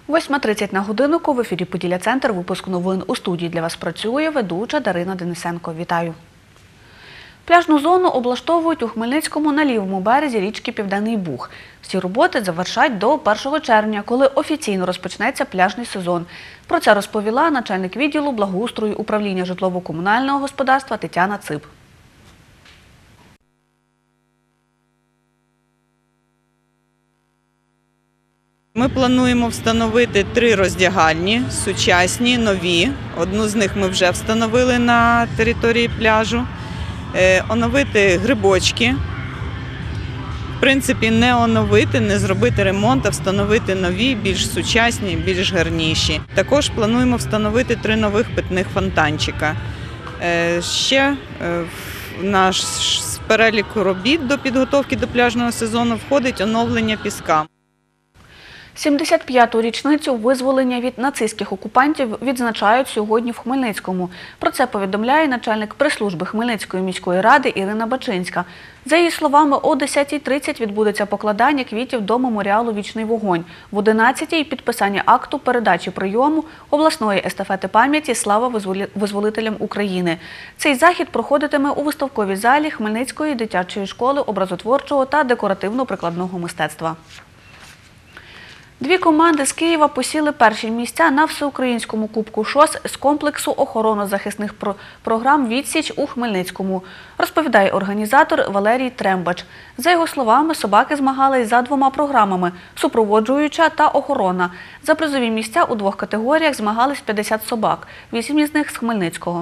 8:30 на годиннику в ефірі «Поділля-центр». Випуск новин у студії для вас працює ведуча Дарина Денисенко. Вітаю. Пляжну зону облаштовують у Хмельницькому на лівому березі річки Південний Буг. Всі роботи завершать до 1 червня, коли офіційно розпочнеться пляжний сезон. Про це розповіла начальник відділу благоустрою управління житлово-комунального господарства Тетяна Цип. Ми плануємо встановити 3 роздягальні, сучасні, нові. Одну з них ми вже встановили на території пляжу. Оновити грибочки. В принципі, не оновити, не зробити ремонт, а встановити нові, більш сучасні, більш гарніші. Також плануємо встановити 3 нових питних фонтанчика. Ще в наш перелік робіт до підготовки до пляжного сезону входить оновлення піска. 75-ту річницю визволення від нацистських окупантів відзначають сьогодні в Хмельницькому. Про це повідомляє начальник прес-служби Хмельницької міської ради Ірина Бачинська. За її словами, о 10:30 відбудеться покладання квітів до меморіалу «Вічний вогонь». В 11:00 – підписання акту передачі прийому обласної естафети пам'яті «Слава визволителям України». Цей захід проходитиме у виставковій залі Хмельницької дитячої школи образотворчого та декоративно-прикладного мистецтва. 2 команди з Києва посіли перші місця на всеукраїнському кубку ШОС з комплексу охоронно-захисних програм «Відсіч» у Хмельницькому, розповідає організатор Валерій Трембач. За його словами, собаки змагались за 2 програмами – супроводжуюча та охорона. За призові місця у 2 категоріях змагались 50 собак, 8 із них з Хмельницького.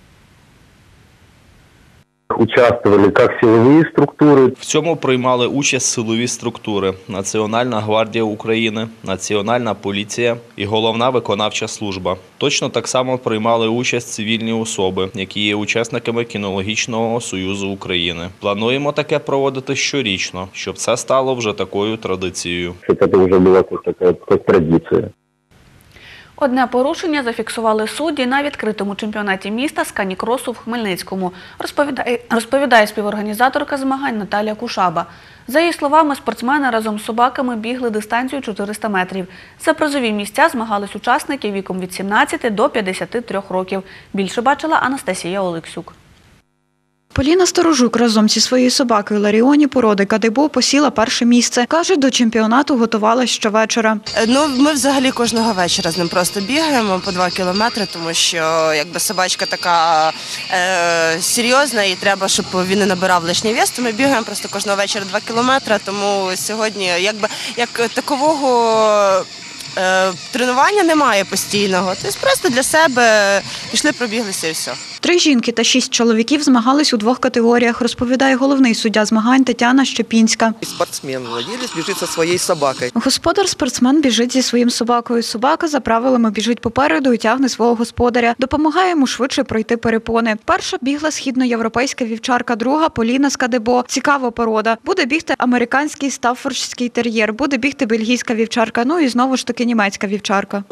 Участвовали як силові структури. В цьому приймали участь силові структури – Національна гвардія України, Національна поліція і Головна виконавча служба. Точно так само приймали участь цивільні особи, які є учасниками Кінологічного союзу України. Плануємо таке проводити щорічно, щоб це стало вже такою традицією. Щоб це вже була така традиція. Одне порушення зафіксували судді на відкритому чемпіонаті міста з канікросу в Хмельницькому, розповідає співорганізаторка змагань Наталія Кушаба. За її словами, спортсмени разом з собаками бігли дистанцію 400 метрів. За призові місця змагались учасники віком від 17 до 53 років. Більше бачила Анастасія Олексюк. Поліна Сторожук разом зі своєю собакою Ларіоні породи Кадебо посіла перше місце. Каже, до чемпіонату готувалась щовечора. Ми взагалі кожного вечора з ним просто бігаємо по 2 кілометри, тому що собачка така серйозна і треба, щоб він не набирав лишній вес. То ми бігаємо просто кожного вечора 2 кілометри, тому сьогодні як такового тренування немає постійного. Тобто просто для себе пішли, пробіглися і все. 3 жінки та 6 чоловіків змагались у 2 категоріях, розповідає головний суддя змагань Тетяна Щепінська. Спортсмен-владелець біжить зі своєю собакою. Господар-спортсмен біжить зі своїм собакою. Собака за правилами біжить попереду і тягне свого господаря. Допомагає йому швидше пройти перепони. Перша бігла східноєвропейська вівчарка, друга – Поліна з Кадебо. Цікава порода. Буде бігти американський стаффордширський тер'єр, буде бігти бельгійська вівчарка, ну і знову ж таки німецька вівчарка.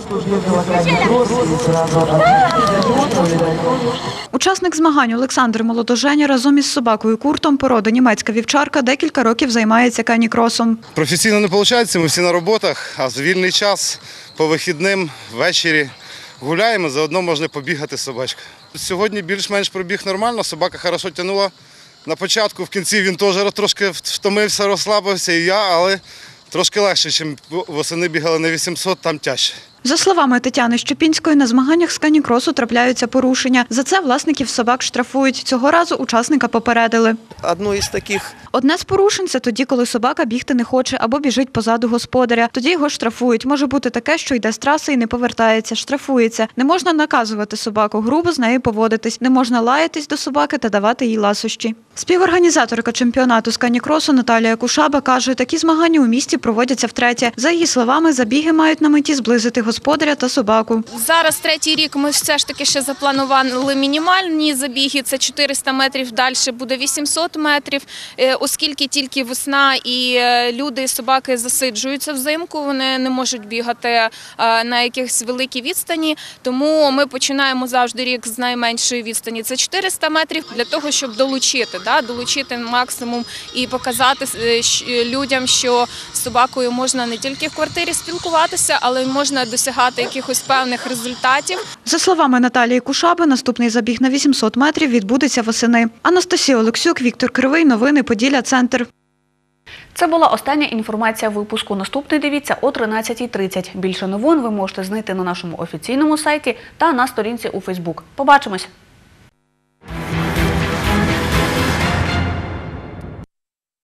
Учасник змагань Олександр Молодоженя разом із собакою Куртом, порода німецька вівчарка, декілька років займається канікросом. Професійно не виходить, ми всі на роботах, а в вільний час, по вихідним, ввечері гуляємо, заодно можна побігати з собачкою. Сьогодні більш-менш пробіг нормально, собака хорошо тягнула. На початку, в кінці він теж трошки втомився, розслабився і я, але трошки легше, ніж восени бігали на 800, там тяжче. За словами Тетяни Щепінської, на змаганнях з канікросу трапляються порушення. За це власників собак штрафують. Цього разу учасника попередили. Одне з порушень – це тоді, коли собака бігти не хоче або біжить позаду господаря. Тоді його штрафують. Може бути таке, що йде з траси і не повертається, штрафується. Не можна наказувати собаку, грубо з нею поводитись. Не можна лаятись до собаки та давати їй ласощі. Співорганізаторка чемпіонату з канікросу Наталія Кушаба каже, такі змагання у місті проводяться втретє. За її словами, забіги мають на меті зблизити господаря та собаку. Зараз третій рік ми все ж таки ще запланували мінімальні забіги, це 400 метрів, далі буде 800 метрів, оскільки тільки весна і люди і собаки засиджуються взимку, вони не можуть бігати на якихось великій відстані, тому ми починаємо завжди рік з найменшої відстані, це 400 метрів, для того, щоб долучити максимум і показати людям, що з собакою можна не тільки в квартирі спілкуватися, але й можна досягати якихось певних результатів. За словами Наталії Кушаби, наступний забіг на 800 метрів відбудеться восени. Анастасія Олексюк, Віктор Кривий. Новини Поділля Центр. Це була остання інформація випуску. Наступний дивіться о 13:30. Більше новин ви можете знайти на нашому офіційному сайті та на сторінці у Фейсбук. Побачимось!